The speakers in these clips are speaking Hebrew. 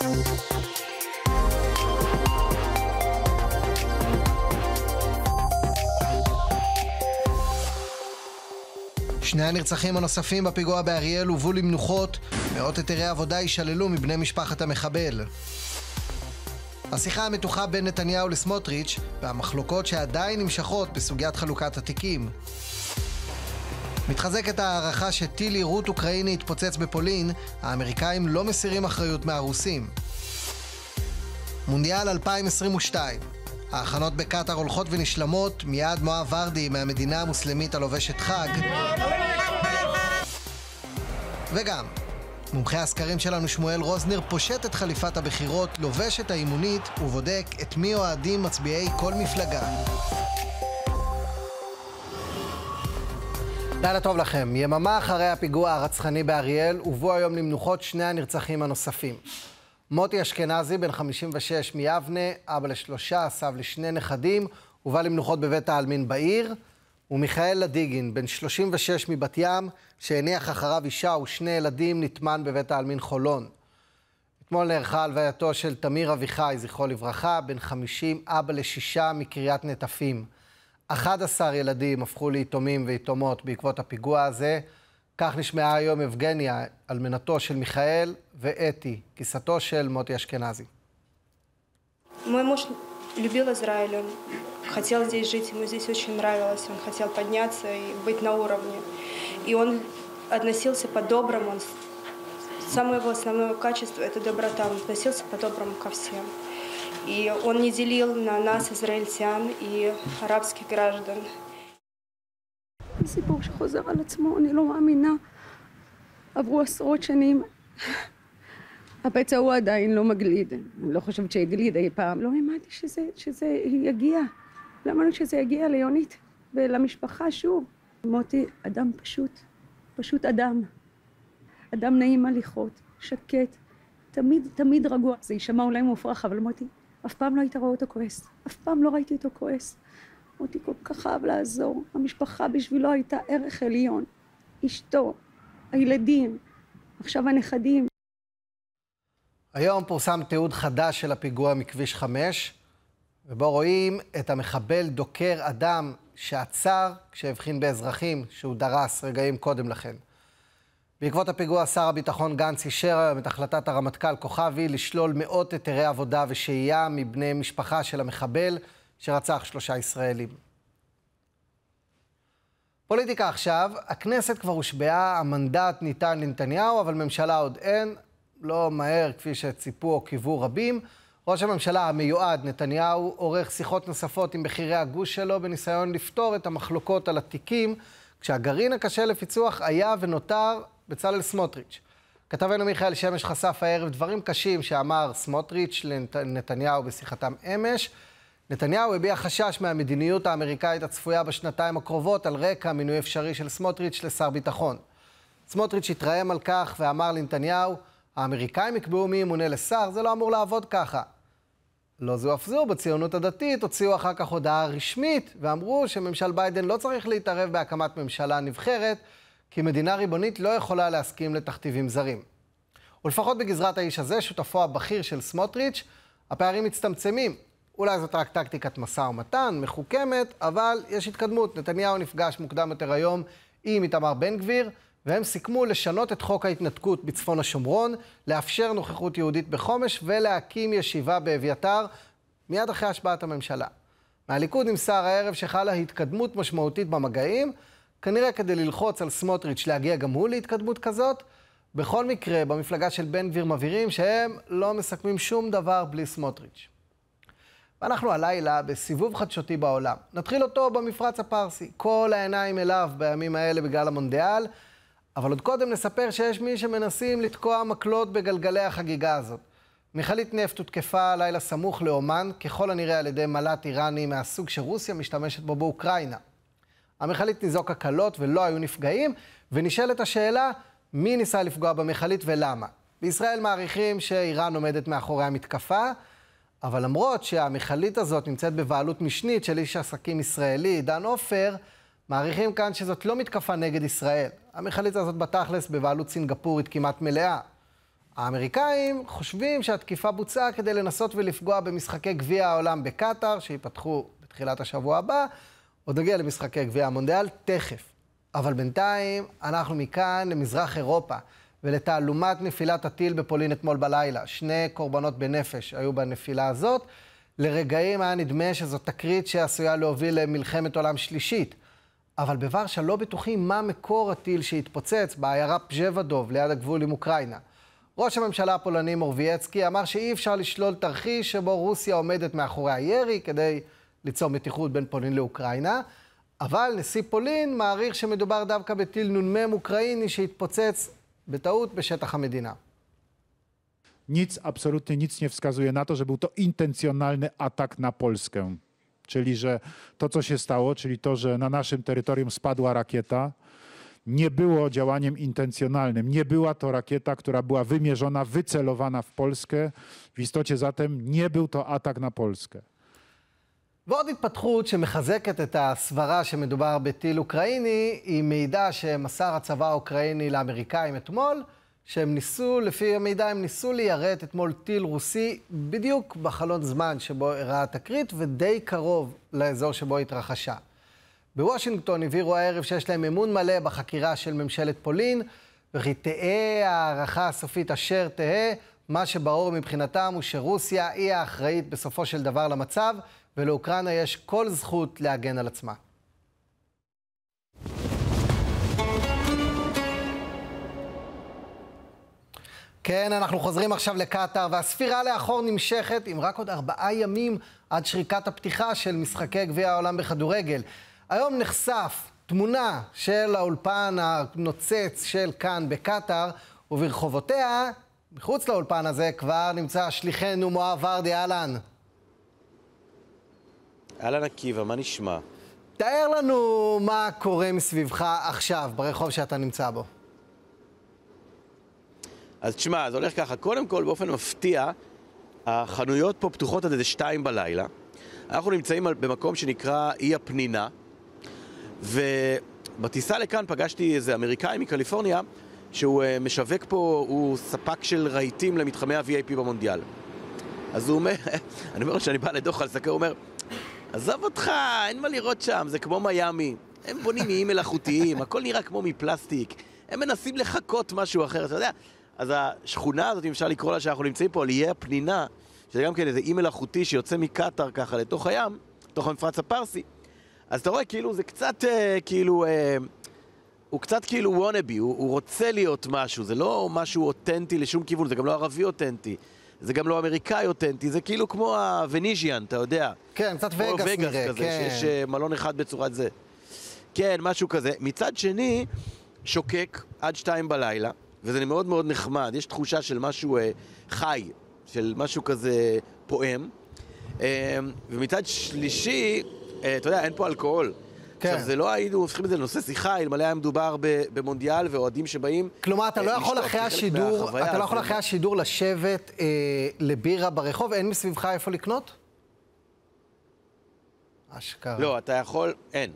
שני הנרצחים הנוספים בפיגוע באריאל הובאו למנוחות, מאות היתרי עבודה יישללו מבני משפחת המחבל. השיחה המתוחה בין נתניהו לסמוטריץ' והמחלוקות שעדיין נמשכות בסוגיית חלוקת התיקים. מתחזקת הערכה שטיל יירוט אוקראיני התפוצץ בפולין, האמריקאים לא מסירים אחריות מהרוסים. מונדיאל 2022. ההכנות בקטר הולכות ונשלמות, מיד מואב ורדי מהמדינה המוסלמית הלובשת חג. וגם, מומחה הסקרים שלנו שמואל רוזנר פושט את חליפת הבחירות, לובש את האימונית ובודק את מי אוהדים מצביעי כל מפלגה. לילה טוב לכם. יממה אחרי הפיגוע הרצחני באריאל הובאו היום למנוחות שני הנרצחים הנוספים. מוטי אשכנזי, בן 56 מיבנה, אבא לשלושה, סב לשני נכדים, הובא למנוחות בבית העלמין בעיר, ומיכאל לדיגין, בן 36 מבת ים, שהניח אחריו אישה ושני ילדים, נטמן בבית העלמין חולון. אתמול נערכה הלווייתו של תמיר אביחי, זכרו לברכה, בן 50, אבא לשישה מקריית נטפים. 11 ילדים הפכו ליתומים ויתומות בעקבות הפיגוע הזה. כך נשמעה היום אבגניה, אלמנתו של מיכאל, ואתי, גיסתו של מוטי אשכנזי. Мой муж любил Израиль, он хотел здесь жить, ему здесь очень нравилось, он хотел подняться и быть на уровне. И он относился по-доброму, самое его основное качество – это доброта, он относился по-доброму ко всем. И он не делил на нас, израильтян и арабских граждан. סיפור שחוזר על עצמו, אני לא מאמינה. עברו עשרות שנים. הפצע הוא עדיין לא מגליד. אני לא חושבת שיגליד אי פעם. לא האמנתי שזה יגיע. לא האמנתי שזה יגיע ליונית ולמשפחה שוב. מוטי אדם פשוט אדם. אדם נעים הליכות, שקט, תמיד רגוע. זה יישמע אולי מופרך, אבל מוטי, אף פעם לא היית רואה אותו כועס. אף פעם לא ראיתי אותו כועס. מוטי כל כך אהב לעזור. המשפחה בשבילו הייתה ערך עליון. אשתו, הילדים, עכשיו הנכדים. היום פורסם תיעוד חדש של הפיגוע מכביש 5, ובו רואים את המחבל דוקר אדם שעצר כשהבחין באזרחים שהוא דרס רגעים קודם לכן. בעקבות הפיגוע שר הביטחון גנץ אישר היום את החלטת הרמטכ"ל כוכבי לשלול מאות היתרי עבודה ושהייה מבני משפחה של המחבל שרצח 3 ישראלים. פוליטיקה עכשיו, הכנסת כבר הושבעה, המנדט ניתן לנתניהו, אבל ממשלה עוד אין, לא מהר כפי שציפו או קיוו רבים. ראש הממשלה המיועד נתניהו עורך שיחות נוספות עם בכירי הגוש שלו בניסיון לפתור את המחלוקות על התיקים, כשהגרעין הקשה לפיצוח היה ונותר בצלאל סמוטריץ'. כתבנו מיכאל שמש חשף הערב דברים קשים שאמר סמוטריץ' לנתניהו בשיחתם אמש. נתניהו הביע חשש מהמדיניות האמריקאית הצפויה בשנתיים הקרובות על רקע מינוי אפשרי של סמוטריץ' לשר ביטחון. סמוטריץ' התרעם על כך ואמר לנתניהו, האמריקאים יקבעו מי ימונה לשר, זה לא אמור לעבוד ככה. לא זו אף זו, בציונות הדתית הוציאו אחר כך הודעה רשמית ואמרו שממשל ביידן לא צריך להתערב בהקמת ממשלה נבחרת, כי מדינה ריבונית לא יכולה להסכים לתכתיבים זרים. ולפחות בגזרת האיש הזה, שותפו הבכיר של סמוטריץ', הפערים מצטמצמים. אולי זאת רק טקטיקת משא ומתן, מחוכמת, אבל יש התקדמות. נתניהו נפגש מוקדם יותר היום עם איתמר בן גביר, והם סיכמו לשנות את חוק ההתנתקות בצפון השומרון, לאפשר נוכחות יהודית בחומש ולהקים ישיבה באביתר, מיד אחרי השבעת הממשלה. מהליכוד נמסר הערב שחלה התקדמות משמעותית במגעים, כנראה כדי ללחוץ על סמוטריץ' להגיע גם הוא להתקדמות כזאת. בכל מקרה, במפלגה של בן גביר מבהירים שהם לא מסכמים שום דבר בלי סמוטריץ'. ואנחנו הלילה בסיבוב חדשותי בעולם. נתחיל אותו במפרץ הפרסי. כל העיניים אליו בימים האלה בגלל המונדיאל, אבל עוד קודם נספר שיש מי שמנסים לתקוע מקלות בגלגלי החגיגה הזאת. מכלית נפט הותקפה לילה סמוך לאומן, ככל הנראה על ידי מל"ט איראני מהסוג שרוסיה משתמשת בו באוקראינה. המכלית ניזוקה קלות ולא היו נפגעים, ונשאלת השאלה מי ניסה לפגוע במכלית ולמה. בישראל מעריכים שאיראן עומדת מאחורי המתקפה, אבל למרות שהמכלית הזאת נמצאת בבעלות משנית של איש עסקים ישראלי, דן עופר, מעריכים כאן שזאת לא מתקפה נגד ישראל. המכלית הזאת בתכלס בבעלות סינגפורית כמעט מלאה. האמריקאים חושבים שהתקיפה בוצעה כדי לנסות ולפגוע במשחקי גביע העולם בקטר, שיפתחו בתחילת השבוע הבא. עוד נגיע למשחקי גביע המונדיאל תכף. אבל בינתיים אנחנו מכאן למזרח אירופה, ולתעלומת נפילת הטיל בפולין אתמול בלילה. 2 קורבנות בנפש היו בנפילה הזאת. לרגעים היה נדמה שזו תקרית שעשויה להוביל למלחמת עולם שלישית. אבל בוורשה לא בטוחים מה מקור הטיל שהתפוצץ בעיירה פז'וודוב ליד הגבול עם אוקראינה. ראש הממשלה הפולני מורבייצקי אמר שאי אפשר לשלול תרחיש שבו רוסיה עומדת מאחורי הירי כדי ליצור מתיחות בין פולין לאוקראינה, אבל נשיא פולין מעריך שמדובר דווקא בטיל נ"מ אוקראיני שהתפוצץ בטעות בשטח המדינה. Absolutnie nic nie wskazuje na to, że był to intencjonalny atak na Polskę. Czyli, że to, co się stało, czyli to, że na naszym terytorium spadła rakieta, nie było działaniem intencjonalnym. Nie była to rakieta, która była wymierzona, wycelowana w Polskę. W istocie zatem nie był to atak na Polskę. ועוד התפתחות שמחזקת את הסברה שמדובר בטיל אוקראיני, היא מידע שמסר הצבא האוקראיני לאמריקאים אתמול, שהם ניסו, לפי המידע, הם ניסו ליירט אתמול טיל רוסי בדיוק בחלון זמן שבו אירעה התקרית, ודי קרוב לאזור שבו התרחשה. בוושינגטון הבהירו הערב שיש להם אמון מלא בחקירה של ממשלת פולין, וכי תהא הערכה הסופית אשר תהא, מה שברור מבחינתם הוא שרוסיה היא האחראית בסופו של דבר למצב, ולאוקראינה יש כל זכות להגן על עצמה. כן, אנחנו חוזרים עכשיו לקטר, והספירה לאחור נמשכת עם רק עוד 4 ימים עד שריקת הפתיחה של משחקי גביע העולם בכדורגל. היום נחשף תמונה של האולפן הנוצץ של כאן בקטר, וברחובותיה, מחוץ לאולפן הזה, כבר נמצא שליחנו מואב ורדי. אהלן. אהלן עקיבא, מה נשמע? תאר לנו מה קורה מסביבך עכשיו ברחוב שאתה נמצא בו. אז תשמע, זה הולך ככה. קודם כל, באופן מפתיע, החנויות פה פתוחות עד איזה 2 בלילה. אנחנו נמצאים במקום שנקרא אי הפנינה, ובטיסה לכאן פגשתי איזה אמריקאי מקליפורניה, שהוא משווק פה, הוא ספק של רהיטים למתחמי ה-VIP במונדיאל. אז הוא אומר, אני אומר לו שאני בא לדוח על סקר, הוא אומר, עזוב אותך, אין מה לראות שם, זה כמו מיאמי. הם בונים איים מלאכותיים, הכל נראה כמו מפלסטיק. הם מנסים לחכות משהו אחר, אתה יודע. אז השכונה הזאת, אם אפשר לקרוא לה שאנחנו נמצאים פה, על איי הפנינה, שזה גם כן איזה אי מלאכותי שיוצא מקטר ככה לתוך הים, לתוך המפרץ הפרסי. אז אתה רואה, כאילו, זה קצת, כאילו, הוא קצת כאילו וונאבי, הוא רוצה להיות משהו, זה לא משהו אותנטי לשום כיוון, זה גם לא ערבי אותנטי, זה גם לא אמריקאי אותנטי, זה כאילו כמו הווניז'יאן, אתה יודע. כן, קצת וגאס נראה, כזה, כן. שיש מלון אחד בצורת זה. כן, משהו כזה. מצד שני, שוקק עד 2 בלילה, וזה מאוד מאוד נחמד, יש תחושה של משהו חי, של משהו כזה פועם. ומצד שלישי, אתה יודע, אין פה אלכוהול. כן. עכשיו, זה לא היינו הופכים את זה לנושא שיחה, אלמלא היה מדובר במונדיאל ואוהדים שבאים... כלומר, אתה לא יכול אחרי השידור לשבת לבירה ברחוב? אין מסביבך איפה לקנות? אשכרה. לא, אתה יכול... אין.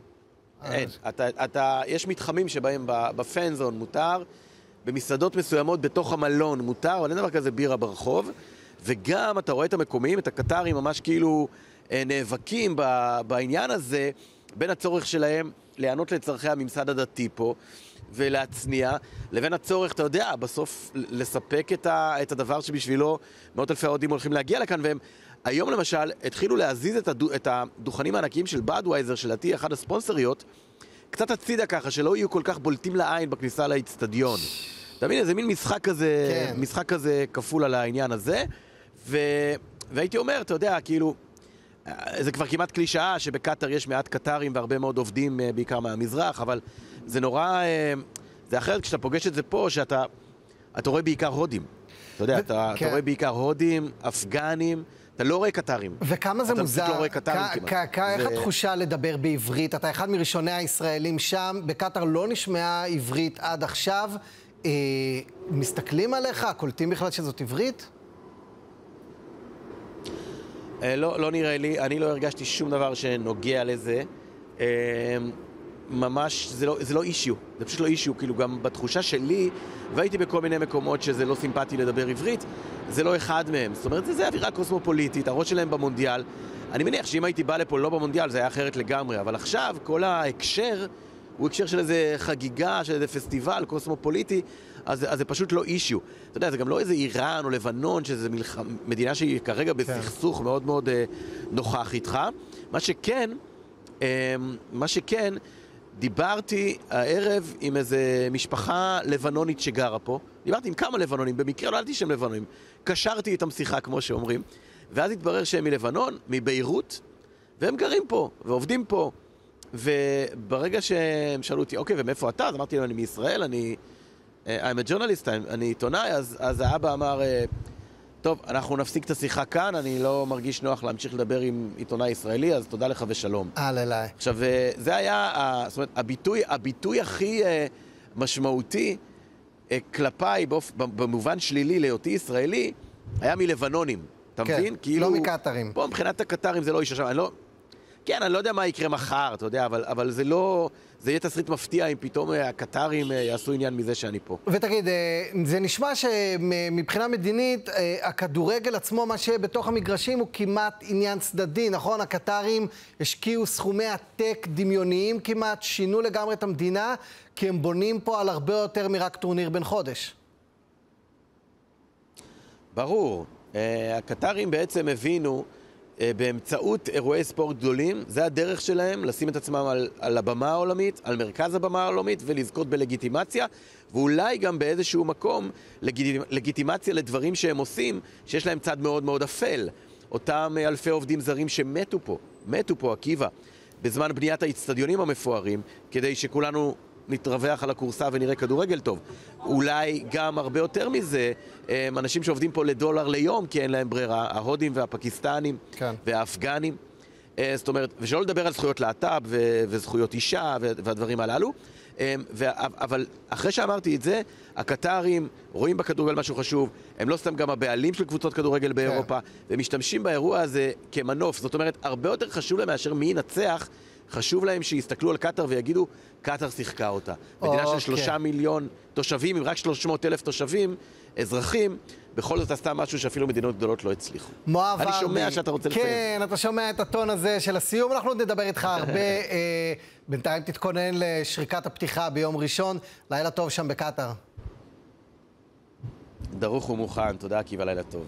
יש מתחמים שבהם בפנזון מותר, במסעדות מסוימות בתוך המלון מותר, אבל אין דבר כזה בירה ברחוב, וגם אתה רואה את המקומיים, את הקטרים ממש כאילו נאבקים בעניין הזה, בין הצורך שלהם לענות לצרכי הממסד הדתי פה ולהצניע, לבין הצורך, אתה יודע, בסוף לספק את הדבר שבשבילו מאות אלפי אוהדים הולכים להגיע לכאן, והם היום למשל התחילו להזיז את הדוכנים הענקיים של בדווייזר, שלדעתי אחד הספונסריות, קצת הצידה ככה, שלא יהיו כל כך בולטים לעין בכניסה לאצטדיון. אתה מבין, זה מין משחק כזה, כן. משחק כזה כפול על העניין הזה, והייתי אומר, אתה יודע, כאילו, זה כבר כמעט קלישאה שבקטר יש מעט קטרים והרבה מאוד עובדים בעיקר מהמזרח, אבל זה נורא, זה אחרת כשאתה פוגש את זה פה, שאתה רואה בעיקר הודים. אתה יודע, אתה רואה בעיקר הודים, אפגנים, אתה לא רואה קטרים. וכמה זה מוזר, אתה לא רואה קטרים כמעט. איך התחושה לדבר בעברית? אתה אחד מראשוני הישראלים שם, בקטר לא נשמעה עברית עד עכשיו. מסתכלים עליך, קולטים בכלל שזאת עברית? לא נראה לי, אני לא הרגשתי שום דבר שנוגע לזה. ממש, זה לא אישיו, זה פשוט לא אישיו, כאילו גם בתחושה שלי, והייתי בכל מיני מקומות שזה לא סימפטי לדבר עברית, זה לא אחד מהם. זאת אומרת, זה אווירה קוסמופוליטית, הראש שלהם במונדיאל. אני מניח שאם הייתי בא לפה לא במונדיאל, זה היה אחרת לגמרי, אבל עכשיו כל ההקשר הוא הקשר של איזה חגיגה, של איזה פסטיבל קוסמופוליטי, אז זה פשוט לא אישיו. אתה יודע, זה גם לא איזה איראן או לבנון, שזה מדינה שהיא כרגע בסכסוך מאוד מאוד נוכח איתך. מה שכן, דיברתי הערב עם איזה משפחה לבנונית שגרה פה. דיברתי עם כמה לבנונים, במקרה לא ידעתי שהם לבנונים. קשרתי איתם שיחה, כמו שאומרים. ואז התברר שהם מלבנון, מביירות, והם גרים פה, ועובדים פה. וברגע שהם שאלו אותי, אוקיי, ומאיפה אתה? אז אמרתי להם, אני מישראל, I'm a journalist, אני עיתונאי, אז האבא אמר, טוב, אנחנו נפסיק את השיחה כאן, אני לא מרגיש נוח להמשיך לדבר עם עיתונאי ישראלי, אז תודה לך ושלום. אליי. עכשיו, זה היה, זאת אומרת, הביטוי הכי משמעותי כלפיי, במובן שלילי להיותי ישראלי, היה מלבנונים. אתה מבין? לא מקטרים. פה מבחינת הקטרים זה לא איש השם, כן, אני לא יודע מה יקרה מחר, אתה יודע, אבל זה לא... זה יהיה תסריט מפתיע אם פתאום הקטרים יעשו עניין מזה שאני פה. ותגיד, זה נשמע שמבחינה מדינית, הכדורגל עצמו, מה שבתוך המגרשים הוא כמעט עניין צדדי, נכון? הקטרים השקיעו סכומי עתק דמיוניים כמעט, שינו לגמרי את המדינה, כי הם בונים פה על הרבה יותר מרק טורניר בן חודש. ברור. הקטרים בעצם הבינו באמצעות אירועי ספורט גדולים, זה הדרך שלהם לשים את עצמם על הבמה העולמית, על מרכז הבמה העולמית ולזכות בלגיטימציה, ואולי גם באיזשהו מקום לגיטימציה לדברים שהם עושים, שיש להם צד מאוד מאוד אפל. אותם אלפי עובדים זרים שמתו פה, עקיבא, בזמן בניית האצטדיונים המפוארים, כדי שכולנו נתרווח על הקורסה ונראה כדורגל טוב. אולי גם הרבה יותר מזה, אנשים שעובדים פה לדולר ליום, כי אין להם ברירה, ההודים והפקיסטנים והאפגנים. זאת אומרת, ושלא לדבר על זכויות להט"ב וזכויות אישה והדברים הללו. אבל אחרי שאמרתי את זה, הקטרים רואים בכדורגל משהו חשוב, הם לא סתם גם הבעלים של קבוצות כדורגל באירופה, ומשתמשים באירוע הזה כמנוף. זאת אומרת, הרבה יותר חשוב להם מאשר מי ינצח, חשוב להם שיסתכלו על קטר ויגידו, קטר שיחקה אותה. מדינה של 3 מיליון תושבים, עם רק 300,000 תושבים, אזרחים, בכל זאת עשתה משהו שאפילו מדינות גדולות לא הצליחו. אני שומע שאתה רוצה לסיים. כן, אתה שומע את הטון הזה של הסיום, אנחנו נדבר איתך הרבה. בינתיים תתכונן לשריקת הפתיחה ביום ראשון. לילה טוב שם בקטר. דרוך ומוכן, תודה עקיבא, לילה טוב.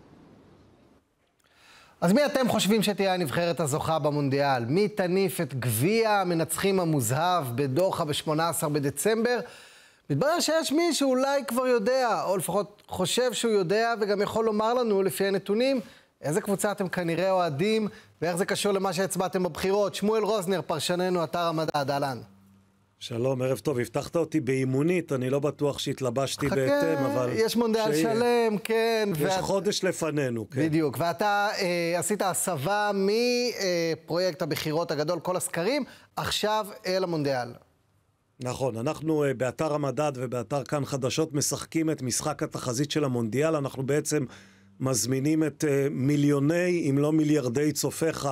אז מי אתם חושבים שתהיה הנבחרת הזוכה במונדיאל? מי תניף את גביע המנצחים המוזהב בדוחה ב-18 בדצמבר? מתברר שיש מי שאולי כבר יודע, או לפחות חושב שהוא יודע, וגם יכול לומר לנו לפי הנתונים, איזה קבוצה אתם כנראה אוהדים, ואיך זה קשור למה שהצבעתם בבחירות. שמואל רוזנר, פרשננו, אתר המדע, אהלן. שלום, ערב טוב. הבטחת אותי באימונית, אני לא בטוח שהתלבשתי בהתאם, אבל... יש מונדיאל שלם, כן. יש חודש לפנינו, כן. בדיוק, ואתה עשית הסבה מפרויקט הבחירות הגדול, כל הסקרים, עכשיו אל המונדיאל. נכון, אנחנו באתר המדד ובאתר כאן חדשות משחקים את משחק התחזית של המונדיאל, אנחנו בעצם מזמינים את מיליוני, אם לא מיליארדי צופיך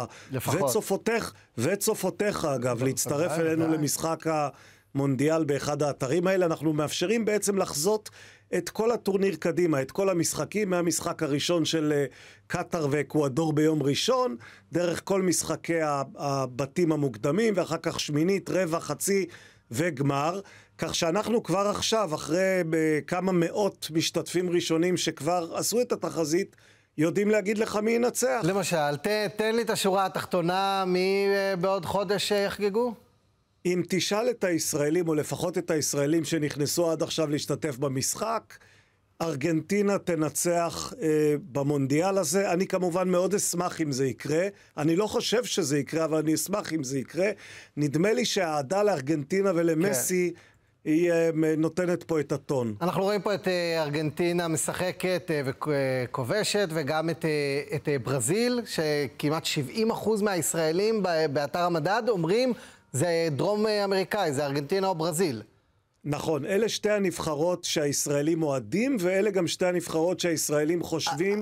וצופותיך אגב, להצטרף אלינו למשחק המונדיאל באחד האתרים האלה. אנחנו מאפשרים בעצם לחזות את כל הטורניר קדימה, את כל המשחקים, מהמשחק הראשון של קטר ואקוודור ביום ראשון, דרך כל משחקי הבתים המוקדמים, ואחר כך שמינית, רבע, חצי וגמר, כך שאנחנו כבר עכשיו, אחרי כמה מאות משתתפים ראשונים שכבר עשו את התחזית, יודעים להגיד לך מי ינצח. למשל, תן לי את השורה התחתונה, מי בעוד חודש יחגגו? אם תשאל את הישראלים, או לפחות את הישראלים שנכנסו עד עכשיו להשתתף במשחק, ארגנטינה תנצח במונדיאל הזה. אני כמובן מאוד אשמח אם זה יקרה. אני לא חושב שזה יקרה, אבל אני אשמח אם זה יקרה. נדמה לי שהאהדה לארגנטינה ולמסי היא נותנת פה את הטון. אנחנו רואים פה את ארגנטינה משחקת וכובשת, וגם את ברזיל, שכמעט 70% מהישראלים באתר המדד אומרים זה דרום אמריקאי, זה ארגנטינה או ברזיל. נכון, אלה שתי הנבחרות שהישראלים אוהדים, ואלה גם שתי הנבחרות שהישראלים חושבים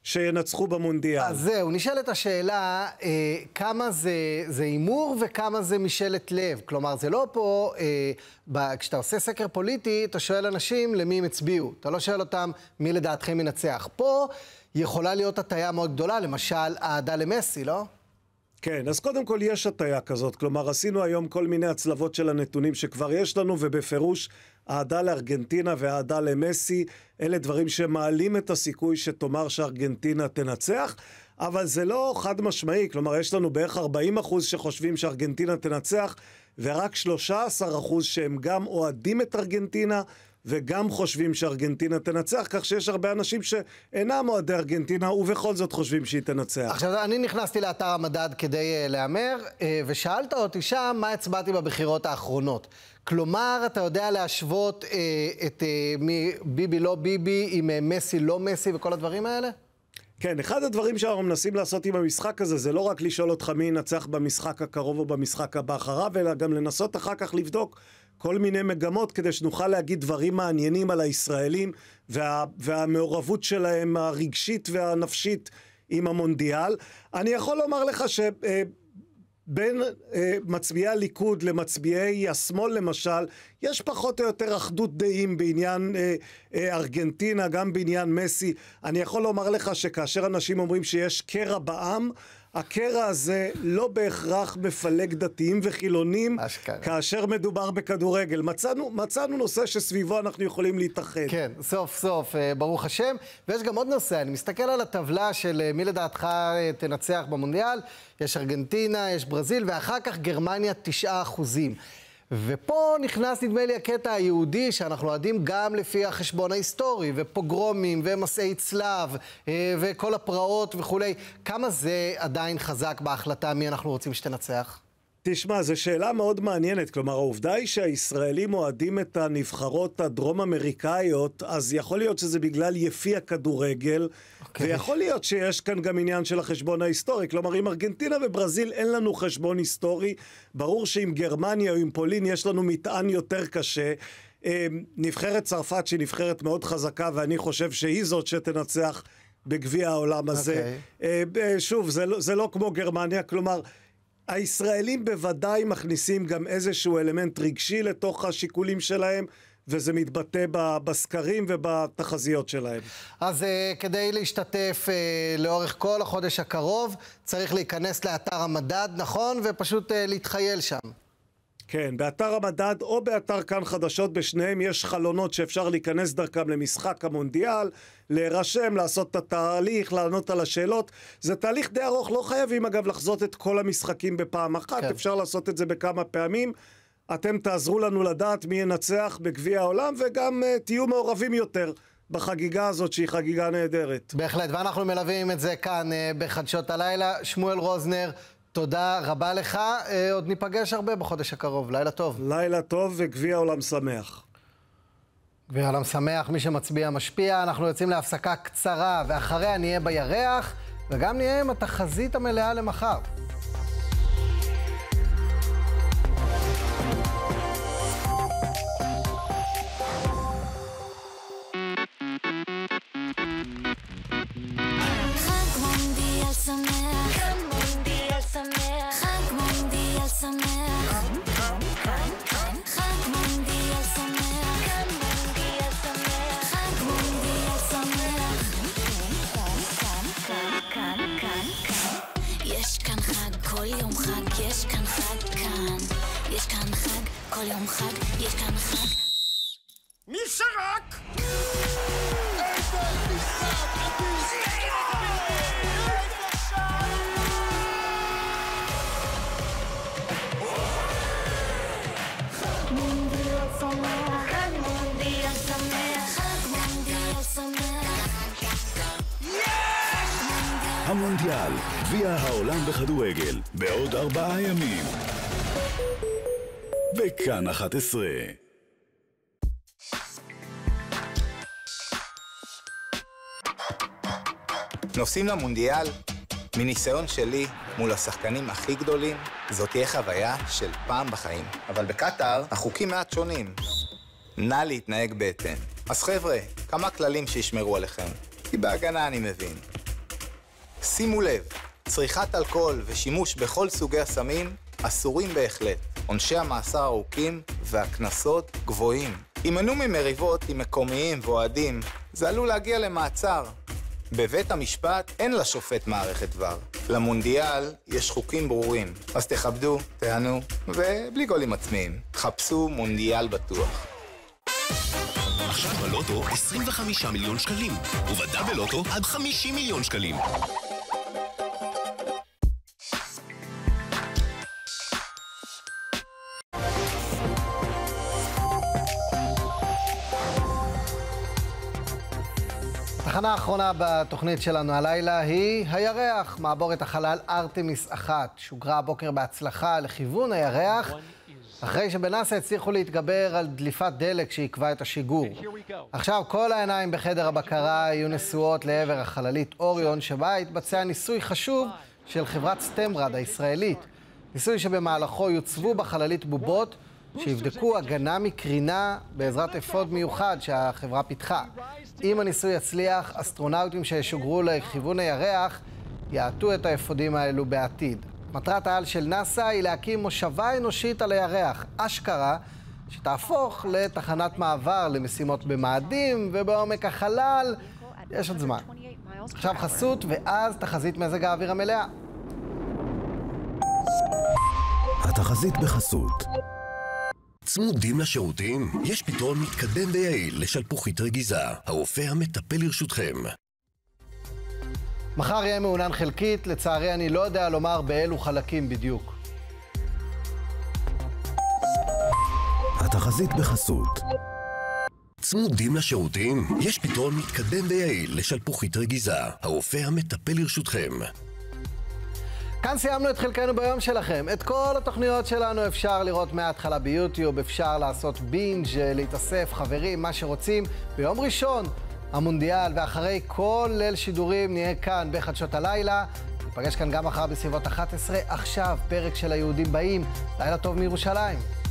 שינצחו במונדיאל. אז זהו, נשאלת השאלה, כמה זה הימור וכמה זה משאלת לב. כלומר, זה לא פה, כשאתה עושה סקר פוליטי, אתה שואל אנשים למי הם הצביעו. אתה לא שואל אותם מי לדעתכם ינצח. פה יכולה להיות הטעיה מאוד גדולה, למשל, אהדה למסי, לא? כן, אז קודם כל יש הטעיה כזאת. כלומר, עשינו היום כל מיני הצלבות של הנתונים שכבר יש לנו, ובפירוש אהדה לארגנטינה ואהדה למסי, אלה דברים שמעלים את הסיכוי שתאמר שארגנטינה תנצח, אבל זה לא חד משמעי. כלומר, יש לנו בערך 40% שחושבים שארגנטינה תנצח, ורק 13% שהם גם אוהדים את ארגנטינה, וגם חושבים שארגנטינה תנצח, כך שיש הרבה אנשים שאינם אוהדי ארגנטינה, ובכל זאת חושבים שהיא תנצח. עכשיו, אני נכנסתי לאתר המדד כדי להמר, ושאלת אותי שם מה הצבעתי בבחירות האחרונות. כלומר, אתה יודע להשוות את ביבי לא ביבי עם מסי לא מסי וכל הדברים האלה? כן, אחד הדברים שאנחנו מנסים לעשות עם המשחק הזה, זה לא רק לשאול אותך מי ינצח במשחק הקרוב או במשחק הבא אחריו, אלא גם לנסות אחר כך לבדוק כל מיני מגמות, כדי שנוכל להגיד דברים מעניינים על הישראלים, והמעורבות שלהם הרגשית והנפשית עם המונדיאל. אני יכול לומר לך בין מצביעי הליכוד למצביעי השמאל למשל, יש פחות או יותר אחדות דעים בעניין ארגנטינה, גם בעניין מסי. אני יכול לומר לך שכאשר אנשים אומרים שיש קרע בעם, הקרע הזה לא בהכרח מפלג דתיים וחילונים, כאשר מדובר בכדורגל. מצאנו נושא שסביבו אנחנו יכולים להתאחד. כן, סוף סוף, ברוך השם. ויש גם עוד נושא, אני מסתכל על הטבלה של מי לדעתך תנצח במונדיאל, יש ארגנטינה, יש ברזיל, ואחר כך גרמניה 9%. ופה נכנס נדמה לי הקטע היהודי שאנחנו יודעים גם לפי החשבון ההיסטורי ופוגרומים ומסעי צלב וכל הפרעות וכולי. כמה זה עדיין חזק בהחלטה מי אנחנו רוצים שתנצח? תשמע, זו שאלה מאוד מעניינת. כלומר, העובדה היא שהישראלים אוהדים את הנבחרות הדרום אמריקאיות, אז יכול להיות שזה בגלל יפי הכדורגל, ויכול להיות שיש כאן גם עניין של החשבון ההיסטורי. כלומר, עם ארגנטינה וברזיל אין לנו חשבון היסטורי. ברור שעם גרמניה או עם פולין יש לנו מטען יותר קשה. נבחרת צרפת שהיא נבחרת מאוד חזקה, ואני חושב שהיא זאת שתנצח בגביע העולם הזה. שוב, זה לא כמו גרמניה, כלומר, הישראלים בוודאי מכניסים גם איזשהו אלמנט רגשי לתוך השיקולים שלהם, וזה מתבטא בסקרים ובתחזיות שלהם. אז כדי להשתתף לאורך כל החודש הקרוב, צריך להיכנס לאתר המדד, נכון? ופשוט להתחייל שם. כן, באתר המדד או באתר כאן חדשות, בשניהם יש חלונות שאפשר להיכנס דרכם למשחק המונדיאל, להירשם, לעשות את התהליך, לענות על השאלות. זה תהליך די ארוך, לא חייבים אגב לחזות את כל המשחקים בפעם אחת, כן. אפשר לעשות את זה בכמה פעמים. אתם תעזרו לנו לדעת מי ינצח בגביע העולם, וגם תהיו מעורבים יותר בחגיגה הזאת שהיא חגיגה נהדרת. בהחלט, ואנחנו מלווים את זה כאן בחדשות הלילה. שמואל רוזנר, תודה רבה לך, עוד ניפגש הרבה בחודש הקרוב, לילה טוב. לילה טוב וגביע עולם שמח. גביע עולם שמח, מי שמצביע משפיע. אנחנו יוצאים להפסקה קצרה, ואחריה נהיה בירח, וגם נהיה עם התחזית המלאה למחר. כל יום חג, יש כאן חג. מי שרק? המונדיאל, גביע העולם בכדורגל, בעוד 4 ימים. בכאן 11. נוסעים למונדיאל? מניסיון שלי מול השחקנים הכי גדולים, זאת תהיה חוויה של פעם בחיים. אבל בקטר החוקים מעט שונים. נא להתנהג בהתאם. אז חבר'ה, כמה כללים שישמרו עליכם. כי בהגנה אני מבין. שימו לב, צריכת אלכוהול ושימוש בכל סוגי הסמים אסורים בהחלט. עונשי המאסר ארוכים והקנסות גבוהים. הימנעו ממריבות עם מקומיים ואוהדים, זה עלול להגיע למעצר. בבית המשפט אין לשופט מערכת דבר. למונדיאל יש חוקים ברורים, אז תכבדו, תהנו, ובלי גולים עצמיים. חפשו מונדיאל בטוח. עכשיו בלוטו 25 מיליון שקלים, ובדאבל לוטו עד 50 מיליון שקלים. התחנה האחרונה בתוכנית שלנו הלילה היא הירח, מעבורת החלל ארטמיס 1. שוגרה הבוקר בהצלחה לכיוון הירח, אחרי שבנאס"א הצליחו להתגבר על דליפת דלק שעיכבה את השיגור. עכשיו כל העיניים בחדר הבקרה יהיו נשואות לעבר החללית אוריון, שבה התבצע ניסוי חשוב של חברת סטמרד הישראלית. ניסוי שבמהלכו יוצבו בחללית בובות שיבדקו הגנה מקרינה בעזרת אפוד מיוחד שהחברה פיתחה. אם הניסוי יצליח, אסטרונאוטים שישוגרו לכיוון הירח יעטו את האפודים האלו בעתיד. מטרת העל של נאס"א היא להקים מושבה אנושית על הירח, אשכרה, שתהפוך לתחנת מעבר למשימות במאדים ובעומק החלל. יש עוד זמן. עכשיו חסות ואז תחזית מזג האוויר המלאה. התחזית בחסות. צמודים לשירותים? יש פתרון מתקדם ויעיל לשלפוחית רגיזה. הרופא המטפל לרשותכם. מחר יהיה מעונן חלקית, לצערי אני לא יודע לומר באילו חלקים בדיוק. התחזית בחסות. צמודים לשירותים? יש פתרון מתקדם ויעיל לשלפוחית רגיזה. הרופא המטפל לרשותכם. כאן סיימנו את חלקנו ביום שלכם. את כל התוכניות שלנו אפשר לראות מההתחלה ביוטיוב, אפשר לעשות בינג', להתאסף, חברים, מה שרוצים. ביום ראשון, המונדיאל, ואחרי כל ליל שידורים נהיה כאן בחדשות הלילה. נפגש כאן גם מחר בסביבות 11. עכשיו, פרק של היהודים באים. לילה טוב מירושלים.